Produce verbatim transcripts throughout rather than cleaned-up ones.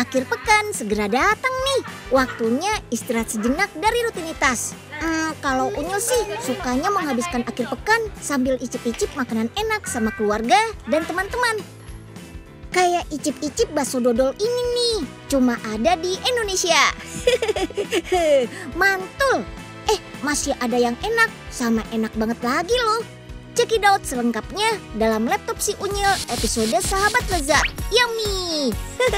Akhir pekan segera datang nih. Waktunya istirahat sejenak dari rutinitas. Hmm, kalau Unyil sih sukanya menghabiskan akhir pekan sambil icip-icip makanan enak sama keluarga dan teman-teman. Kayak icip-icip bakso dodol ini nih, cuma ada di Indonesia. Mantul. Eh, masih ada yang enak sama enak banget lagi loh. Check it out selengkapnya dalam laptop si Unyil episode Sahabat Lezat. Yummy!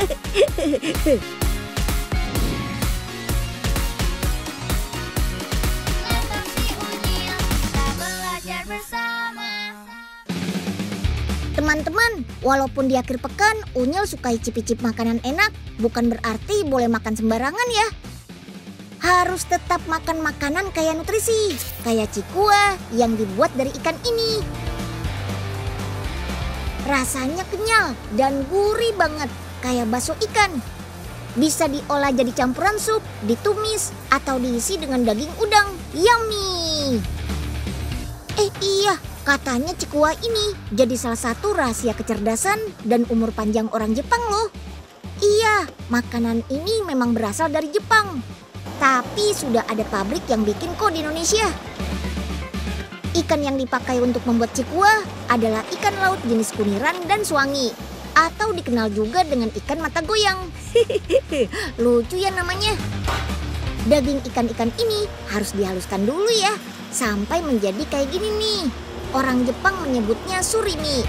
Laptop si Unyil, kita belajar bersama. Teman-teman, walaupun di akhir pekan Unyil suka icip-icip makanan enak, bukan berarti boleh makan sembarangan ya. Harus tetap makan makanan kaya nutrisi, kayak cikua yang dibuat dari ikan ini. Rasanya kenyal dan gurih banget, kayak bakso ikan. Bisa diolah jadi campuran sup, ditumis, atau diisi dengan daging udang. Yummy! Eh iya, katanya cikua ini jadi salah satu rahasia kecerdasan dan umur panjang orang Jepang loh. Iya, makanan ini memang berasal dari Jepang. Tapi sudah ada pabrik yang bikin kok di Indonesia. Ikan yang dipakai untuk membuat cikua adalah ikan laut jenis kuniran dan suwangi, atau dikenal juga dengan ikan mata goyang. Lucu ya namanya. Daging ikan-ikan ini harus dihaluskan dulu ya, sampai menjadi kayak gini nih. Orang Jepang menyebutnya surimi.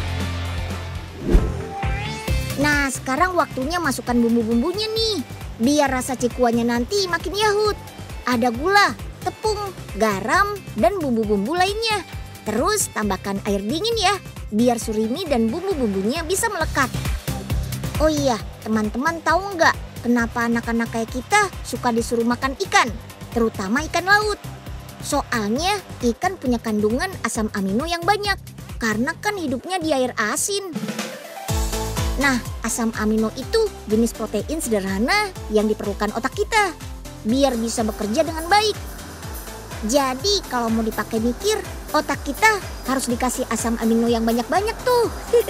Nah, sekarang waktunya masukkan bumbu-bumbunya nih. Biar rasa cikuanya nanti makin yahut. Ada gula, tepung, garam, dan bumbu-bumbu lainnya. Terus tambahkan air dingin ya, biar surimi dan bumbu-bumbunya bisa melekat. Oh iya, teman-teman tahu nggak kenapa anak-anak kayak kita suka disuruh makan ikan? Terutama ikan laut. Soalnya ikan punya kandungan asam amino yang banyak, karena kan hidupnya di air asin. Nah, asam amino itu jenis protein sederhana yang diperlukan otak kita biar bisa bekerja dengan baik. Jadi kalau mau dipakai mikir, otak kita harus dikasih asam amino yang banyak-banyak tuh.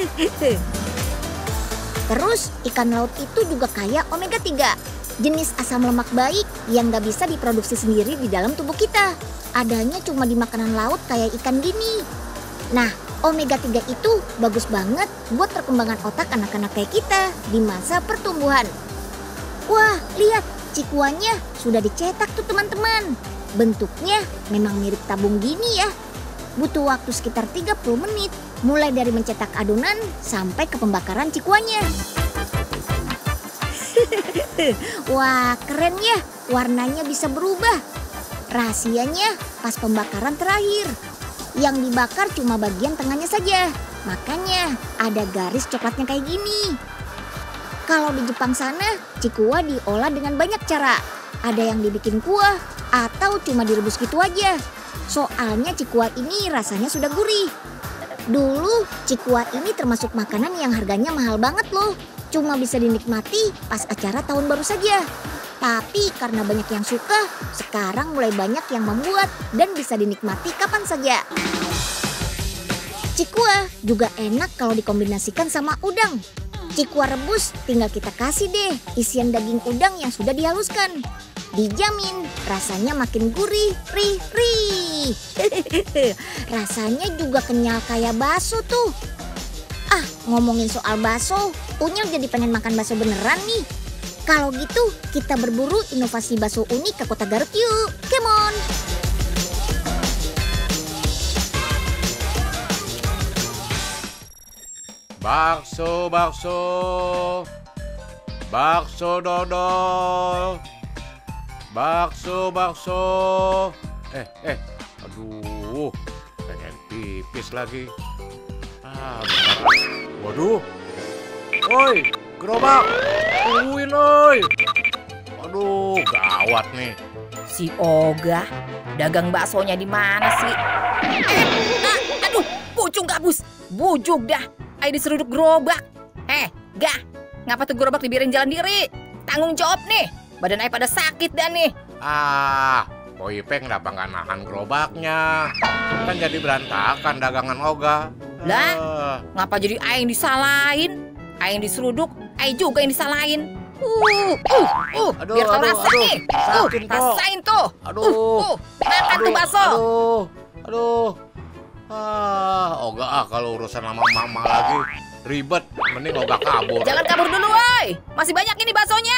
Terus ikan laut itu juga kaya omega tiga, jenis asam lemak baik yang gak bisa diproduksi sendiri di dalam tubuh kita. Adanya cuma di makanan laut kayak ikan gini. Nah, omega tiga itu bagus banget buat perkembangan otak anak-anak kayak kita di masa pertumbuhan. Wah, lihat cikuanya sudah dicetak tuh teman-teman. Bentuknya memang mirip tabung gini ya. Butuh waktu sekitar tiga puluh menit mulai dari mencetak adonan sampai ke pembakaran cikuanya. Wah, keren ya, warnanya bisa berubah. Rahasianya pas pembakaran terakhir. Yang dibakar cuma bagian tengahnya saja. Makanya ada garis coklatnya kayak gini. Kalau di Jepang sana, cikua diolah dengan banyak cara. Ada yang dibikin kuah atau cuma direbus gitu aja. Soalnya cikua ini rasanya sudah gurih. Dulu cikua ini termasuk makanan yang harganya mahal banget loh. Cuma bisa dinikmati pas acara tahun baru saja. Tapi karena banyak yang suka, sekarang mulai banyak yang membuat dan bisa dinikmati kapan saja. Cikua juga enak kalau dikombinasikan sama udang. Cikua rebus tinggal kita kasih deh isian daging udang yang sudah dihaluskan. Dijamin rasanya makin gurih, rih, rih. Rasanya juga kenyal kayak bakso tuh. Ah, ngomongin soal bakso, Unyil jadi pengen makan bakso beneran nih. Kalau gitu, kita berburu inovasi bakso unik ke kota Garut yuk. Come on! Bakso, bakso, bakso dodol, bakso, bakso. Eh, eh, aduh, pengen pipis lagi. Ah, bentar. Waduh, woi, gerobak, tungguin oi. Aduh, gawat nih. Si Oga, dagang baksonya di mana sih? Eh, ah, aduh, pucung kabus, bujuk dah. Ayo diseruduk gerobak. Eh, gak, ngapa tuh gerobak dibiarin jalan diri? Tanggung jawab nih, badan Ai pada sakit dah nih. Ah, Po Ipeng kenapa nggak nahan gerobaknya? Kan jadi berantakan dagangan Oga. Lah, Eh, ngapa jadi Ai yang disalahin? Ai yang diseruduk, Ai juga yang disalahin. Uh, uh, uh, Aduh, biar tau aduh, rasa aduh. nih. Tuh, Sakit, Pok. rasain tuh. Aduh. Uh, uh, makan tuh bakso. Aduh, aduh. Ah, Oga ah kalau urusan sama mama lagi ribet. Mending Oga kabur. Jangan kabur dulu, woi. Masih banyak ini baksonya.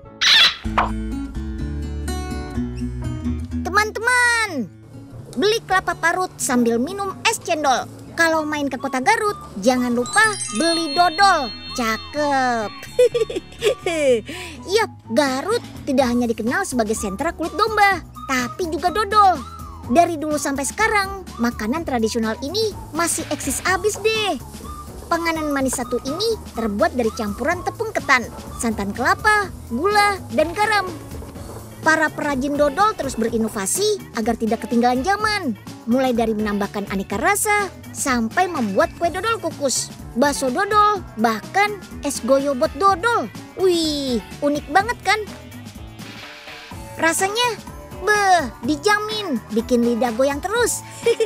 Teman-teman, beli kelapa parut sambil minum es cendol. Kalau main ke kota Garut, jangan lupa beli dodol. Cakep. Yap, Garut tidak hanya dikenal sebagai sentra kulit domba, tapi juga dodol. Dari dulu sampai sekarang, makanan tradisional ini masih eksis abis deh. Panganan manis satu ini terbuat dari campuran tepung ketan, santan kelapa, gula, dan garam. Para perajin dodol terus berinovasi agar tidak ketinggalan zaman. Mulai dari menambahkan aneka rasa, sampai membuat kue dodol kukus, bakso dodol, bahkan es goyobot dodol. Wih, unik banget kan? Rasanya, beh, dijamin bikin lidah goyang terus.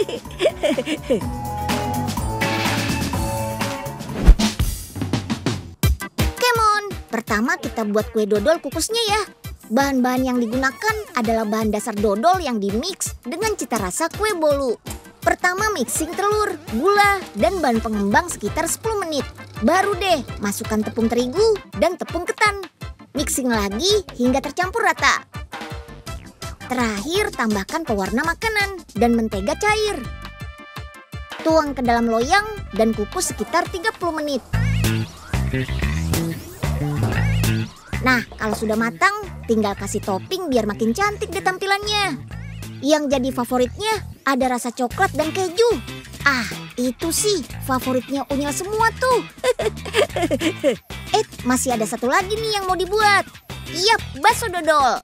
Come on, pertama kita buat kue dodol kukusnya ya. Bahan-bahan yang digunakan adalah bahan dasar dodol yang dimix dengan cita rasa kue bolu. Pertama mixing telur, gula, dan bahan pengembang sekitar sepuluh menit. Baru deh masukkan tepung terigu dan tepung ketan. Mixing lagi hingga tercampur rata. Terakhir tambahkan pewarna makanan dan mentega cair. Tuang ke dalam loyang dan kukus sekitar tiga puluh menit. Nah, kalau sudah matang, tinggal kasih topping biar makin cantik deh tampilannya. Yang jadi favoritnya ada rasa coklat dan keju. Ah, itu sih favoritnya Unyil semua tuh. Eh, masih ada satu lagi nih yang mau dibuat. Yap, bakso dodol.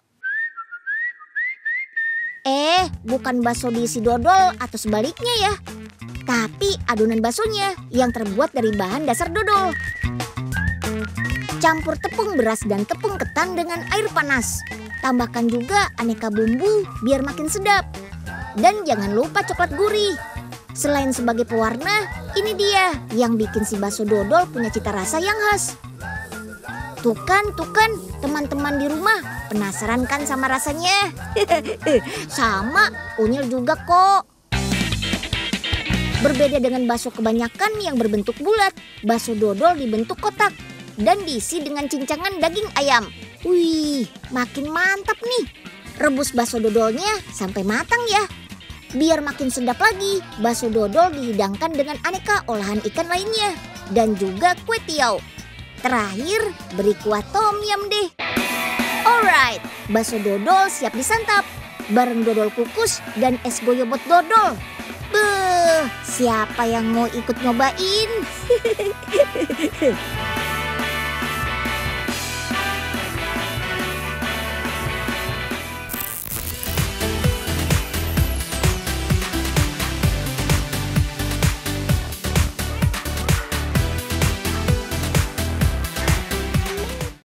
Eh, bukan bakso diisi dodol atau sebaliknya ya. Tapi adonan baksonya yang terbuat dari bahan dasar dodol. Campur tepung beras dan tepung ketan dengan air panas. Tambahkan juga aneka bumbu biar makin sedap. Dan jangan lupa coklat gurih. Selain sebagai pewarna, ini dia yang bikin si bakso dodol punya cita rasa yang khas. Tuh kan, tuh kan, teman-teman di rumah penasaran kan sama rasanya? Sama, Unyil juga kok. Berbeda dengan bakso kebanyakan yang berbentuk bulat, bakso dodol dibentuk kotak dan diisi dengan cincangan daging ayam. Wih, makin mantap nih. Rebus bakso dodolnya sampai matang ya. Biar makin sedap lagi, bakso dodol dihidangkan dengan aneka olahan ikan lainnya dan juga kue tiaw. Terakhir, beri kuah tom yum deh. Alright, bakso dodol siap disantap bareng dodol kukus dan es goyobot dodol. Beuh, siapa yang mau ikut nyobain?